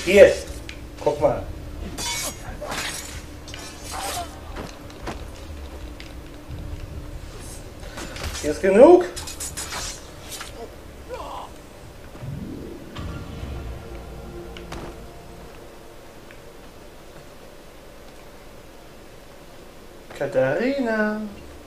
Hier, guck mal. Hier ist genug. Katharina.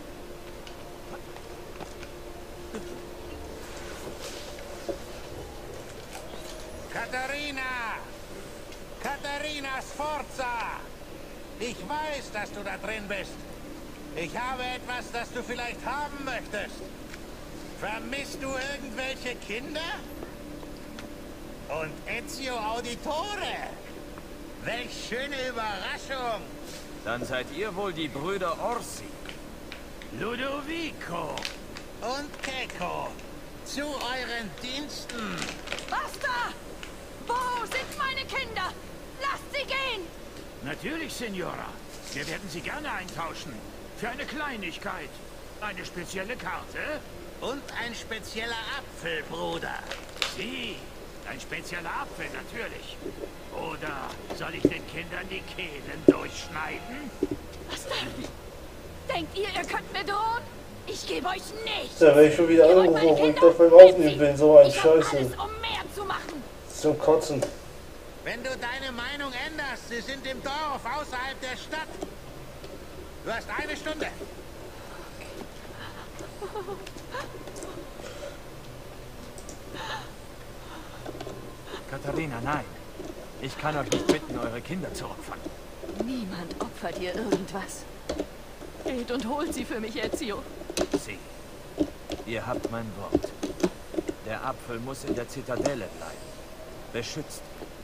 Katharina! Katharina Sforza! Ich weiß, dass du da drin bist. Ich habe etwas, das du vielleicht haben möchtest. Vermisst du irgendwelche Kinder? Und Ezio Auditore! Welch schöne Überraschung! Dann seid ihr wohl die Brüder Orsi. Ludovico und Keko, zu euren Diensten! Basta! Wo sind meine Kinder? Lasst sie gehen! Natürlich, Signora. Wir werden sie gerne eintauschen. Für eine Kleinigkeit. Eine spezielle Karte? Und ein spezieller Apfel, Bruder. Sie. Ein spezieller Apfel, natürlich. Oder soll ich den Kindern die Kehlen durchschneiden? Basta! Denkt ihr, ihr könnt mir drohen? Ich gebe euch nichts! Da werde ich schon wieder Ihr wollt meine angerufen und Kinder? das beim Aufnehmen bin. So ein Ich hab Scheiße. alles, um mehr zu machen! Zum Kotzen. Wenn du deine Meinung änderst, sie sind im Dorf außerhalb der Stadt. Du hast eine Stunde. Katharina, nein. Ich kann euch nicht bitten, eure Kinder zu opfern. Niemand opfert ihr irgendwas. Geht und holt sie für mich, Ezio. Sie. Ihr habt mein Wort. Der Apfel muss in der Zitadelle bleiben. Beschützt.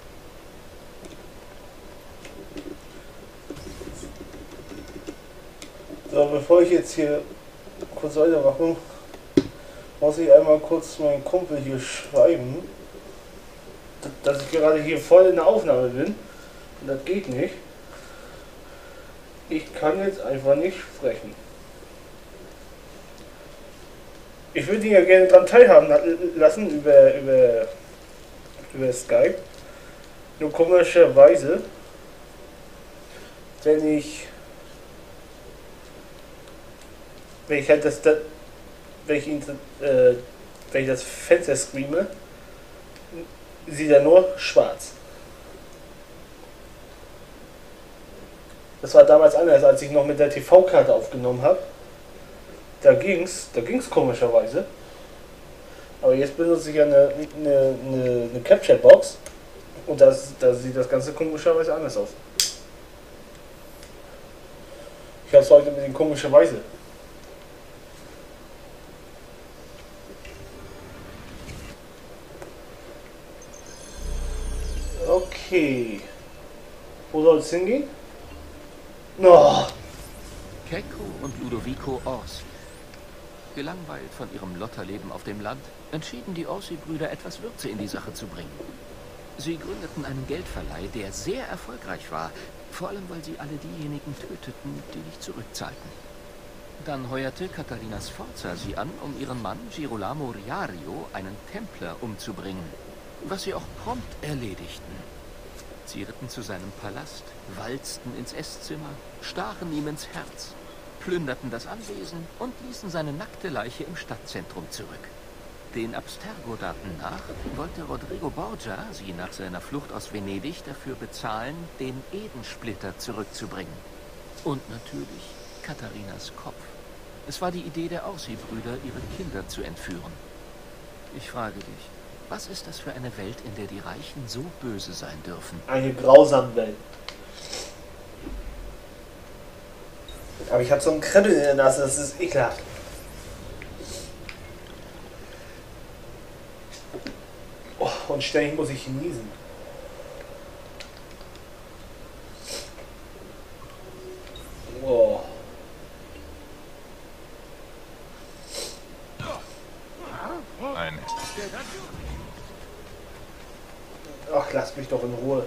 So, bevor ich jetzt hier kurz weitermache, muss ich einmal kurz meinen Kumpel hier schreiben, dass ich gerade hier voll in der Aufnahme bin. Und das geht nicht. Ich kann jetzt einfach nicht sprechen. Ich würde ihn ja gerne daran teilhaben lassen über Skype. Nur komischerweise, wenn ich halt wenn ich das Fenster screame, sieht er nur schwarz. Das war damals anders, als ich noch mit der TV-Karte aufgenommen habe. Da ging's komischerweise. Aber jetzt benutze ich ja eine Capture-Box und da sieht das Ganze komischerweise anders aus. Ich habe es heute mit den komischerweise. Okay. Wo soll es hingehen? No. Keko und Ludovico Orsi. Gelangweilt von ihrem Lotterleben auf dem Land, entschieden die Orsi-Brüder, etwas Würze in die Sache zu bringen. Sie gründeten einen Geldverleih, der sehr erfolgreich war, vor allem weil sie alle diejenigen töteten, die nicht zurückzahlten. Dann heuerte Katharina Sforza sie an, um ihren Mann Girolamo Riario, einen Templer, umzubringen, was sie auch prompt erledigten. Sie ritten zu seinem Palast, walzten ins Esszimmer, stachen ihm ins Herz, plünderten das Anwesen und ließen seine nackte Leiche im Stadtzentrum zurück. Den Abstergo-Daten nach wollte Rodrigo Borgia sie nach seiner Flucht aus Venedig dafür bezahlen, den Edensplitter zurückzubringen. Und natürlich Katharinas Kopf. Es war die Idee der Orsi-Brüder, ihre Kinder zu entführen. Ich frage dich, was ist das für eine Welt, in der die Reichen so böse sein dürfen? Eine grausame Welt. Aber ich habe so einen Kribbel in der Nase, das ist ekelhaft. Oh, und ständig muss ich niesen. Oh. Ach, lasst mich doch in Ruhe.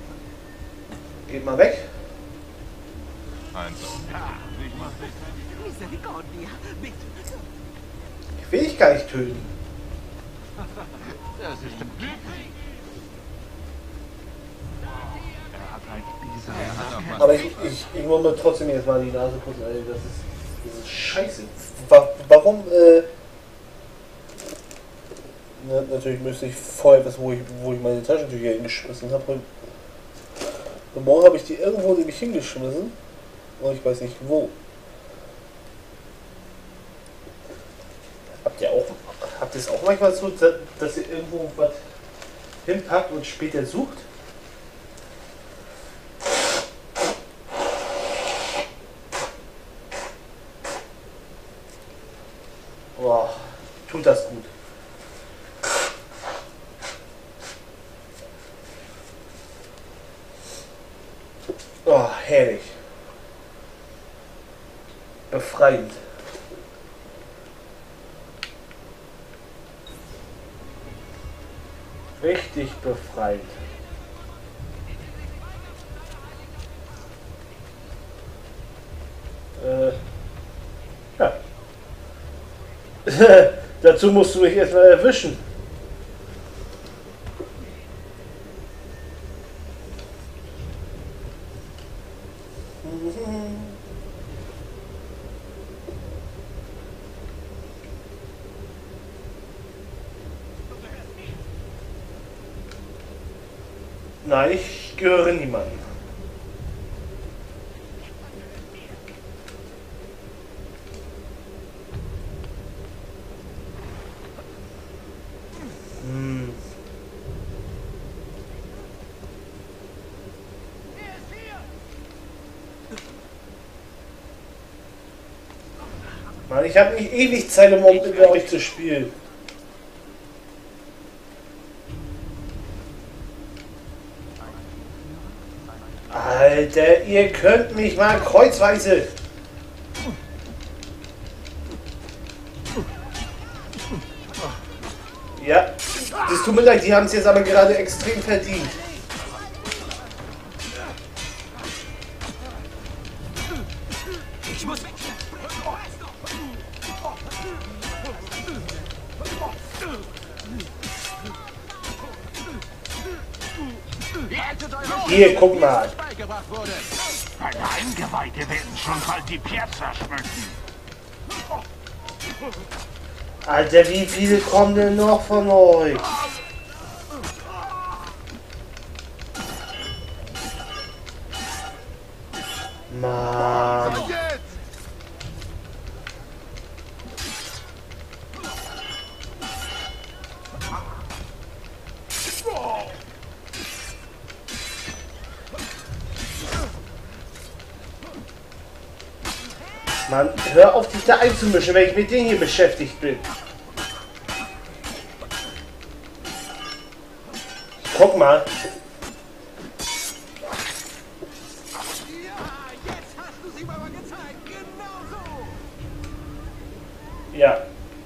Geht mal weg. Misericordia, bitte. Ich will dich gar nicht töten. Das ist Aber ich muss mir trotzdem jetzt mal die Nase putzen, ey, das ist scheiße. Warum, natürlich müsste ich vorher wissen, wo ich meine Taschentücher hingeschmissen habe. Und morgen habe ich die irgendwo nämlich hingeschmissen. Und ich weiß nicht wo. Habt ihr es auch manchmal so, dass ihr irgendwo was hinpackt und später sucht? Boah, tut das gut. Oh, herrlich. Befreiend. Richtig befreiend. Ja. Dazu musst du mich erstmal erwischen. Nein, ich gehöre niemandem. Mann, ich habe nicht ewig Zeit, um mit euch zu spielen. Alter, ihr könnt mich mal kreuzweise. Ja, das tut mir leid, die haben es jetzt aber gerade extrem verdient. Ich muss weg. Hier, guck mal. Deine Eingeweide werden schon bald die Piazza schmücken. Alter, wie viele kommen denn noch von euch? Mann. Mann, hör auf, dich da einzumischen, wenn ich mit denen hier beschäftigt bin. Guck mal. Ja.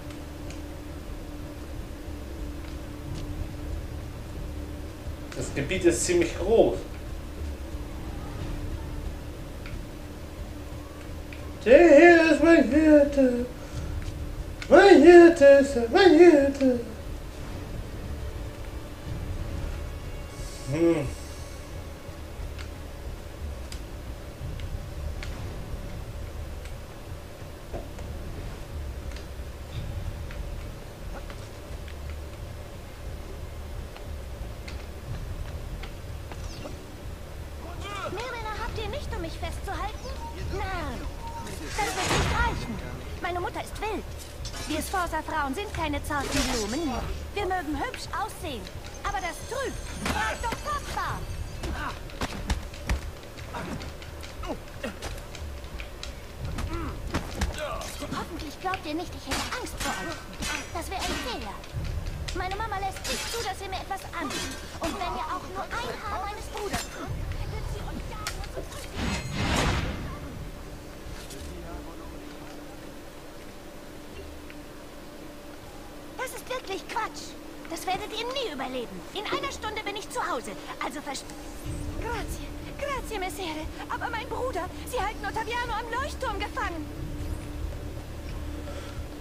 Das Gebiet ist ziemlich groß. Der Herr ist mein Hirte. Mein Hirte ist mein Hirte. Mehr Männer habt ihr nicht, um mich festzuhalten? Nein, das wird nicht reichen. Meine Mutter ist wild. Wir Sforza-Frauen sind keine zarten Blumen. Wir mögen hübsch aussehen. Aber das trügt. Frag doch Papa. Hoffentlich glaubt ihr nicht, ich hätte Angst vor euch. Das wäre ein Fehler. Meine Mama lässt nicht zu, dass ihr mir etwas antut. Und wenn ihr auch nur ein Haar meines Bruders tut, wird sie euch jagen und verprügeln. Das ist wirklich Quatsch. Das werdet ihr nie überleben. In einer Stunde bin ich zu Hause. Also Grazie, Messere. Aber mein Bruder, sie halten Ottaviano am Leuchtturm gefangen.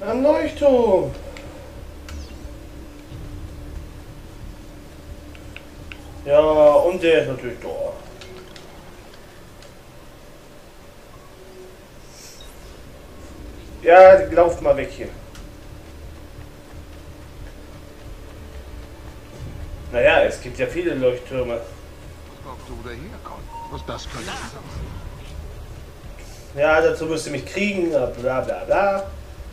Ein Leuchtturm. Ja, und der ist natürlich da. Ja, lauft mal weg hier. Naja, es gibt ja viele Leuchttürme. Was glaubst du, wo der herkommt? Was das könnte sein? Ja, dazu müsst ihr mich kriegen, bla bla bla.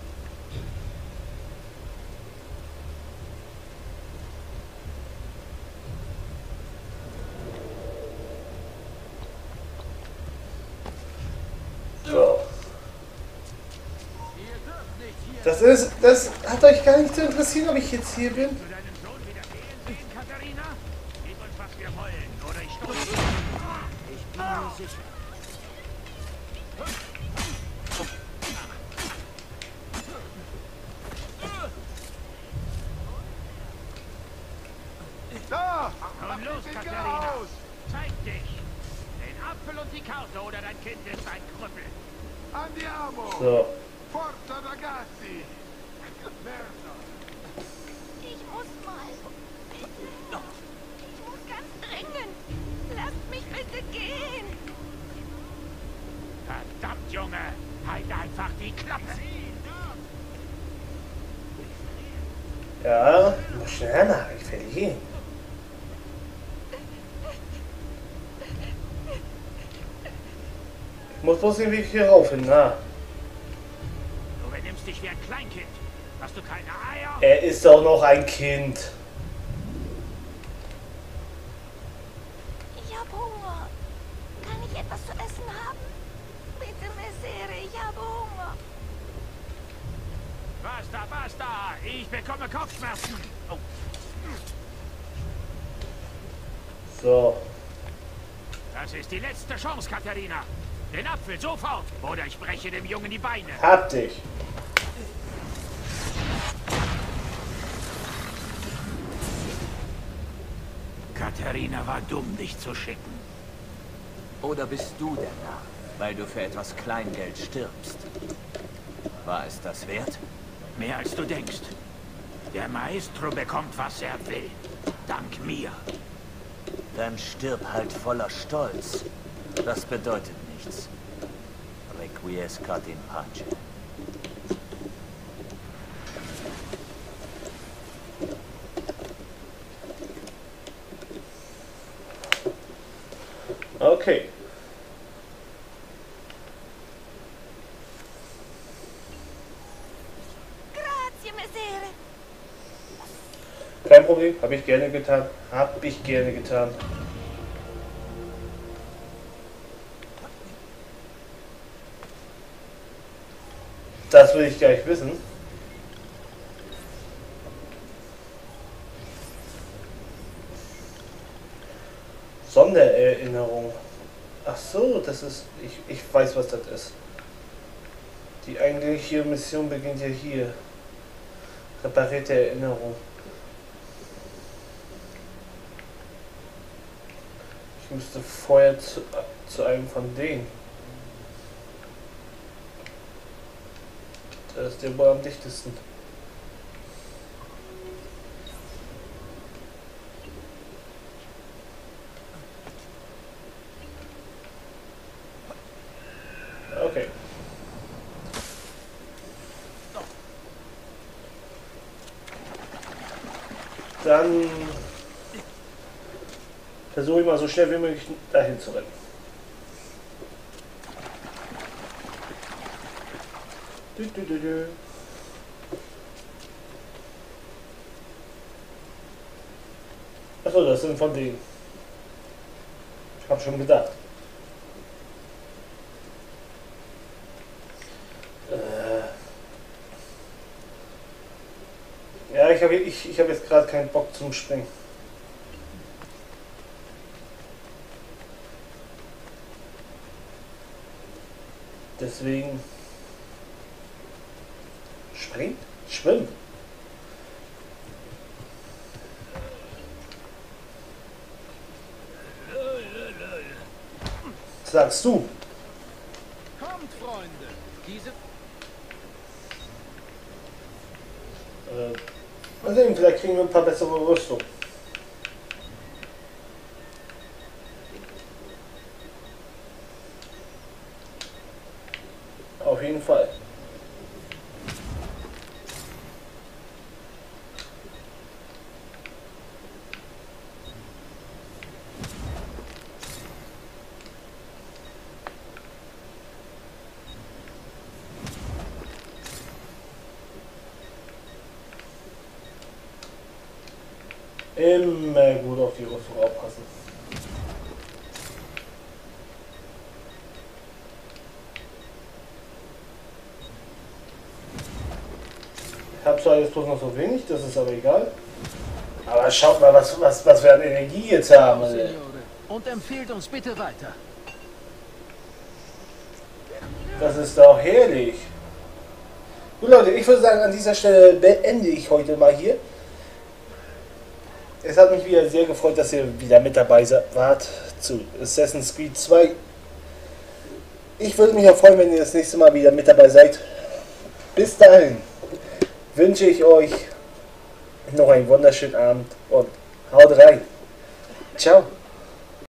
So. Das hat euch gar nicht zu interessieren, ob ich jetzt hier bin. Zu deinem Sohn wieder gehen sehen, Katharina? Gib uns, was wir wollen, oder ich stoße. Ich bin mir sicher. Da! Nun los, Katharina! Zeig dich! Den Apfel und die Karte, oder dein Kind ist ein Krüppel. Andiamo! So. Forza ragazzi! Merda! Ich muss mal. Bitte. Ich muss ganz dringend. Lasst mich bitte gehen. Verdammt, Junge! Halt einfach die Klappe! Ja, muss schneller, ich verliere. Ich muss bloß den Weg hier rauf hin, na. Du benimmst dich wie ein Kleinkind. Hast du keine Eier? Er ist doch noch ein Kind. Ich habe Hunger. Kann ich etwas zu essen haben? Bitte, Messere, ich habe Hunger. Basta, basta! Ich bekomme Kopfschmerzen! Oh. So. Das ist die letzte Chance, Katharina! Den Apfel sofort! Oder ich breche dem Jungen die Beine! Hab dich. Katharina war dumm, dich zu schicken. Oder bist du der Narr, weil du für etwas Kleingeld stirbst? War es das wert? Mehr als du denkst. Der Maestro bekommt, was er will. Dank mir. Dann stirb halt voller Stolz. Das bedeutet nichts. Requiescat in pace. Okay. Grazie, Messere. Kein Problem, habe ich gerne getan. Hab ich gerne getan. Das will ich gleich wissen. Sondererinnerung. Ach so, das ist... Ich weiß, was das ist. Die eigentliche Mission beginnt ja hier. Reparierte Erinnerung. Ich müsste vorher zu einem von denen. Das ist der wohl am dichtesten. Okay. Dann versuche ich mal so schnell wie möglich dahin zu rennen. Achso, das sind von denen. Ich habe schon gedacht. Ja, ich hab jetzt gerade keinen Bock zum Springen. Deswegen springt, schwimmt. Sagst du? Kommt, Freunde! Diese... Mal sehen, vielleicht kriegen wir ein paar bessere Rüstung. Auf jeden Fall. Immer gut auf die Rüstung aufpassen. Ich habe zwar jetzt bloß noch so wenig, das ist aber egal. Aber schaut mal, was wir an Energie jetzt haben. Und empfehlt uns bitte weiter. Das ist doch herrlich. Gut Leute, ich würde sagen, an dieser Stelle beende ich heute mal hier. Es hat mich wieder sehr gefreut, dass ihr wieder mit dabei wart zu Assassin's Creed 2. Ich würde mich auch freuen, wenn ihr das nächste Mal wieder mit dabei seid. Bis dahin wünsche ich euch noch einen wunderschönen Abend und haut rein. Ciao.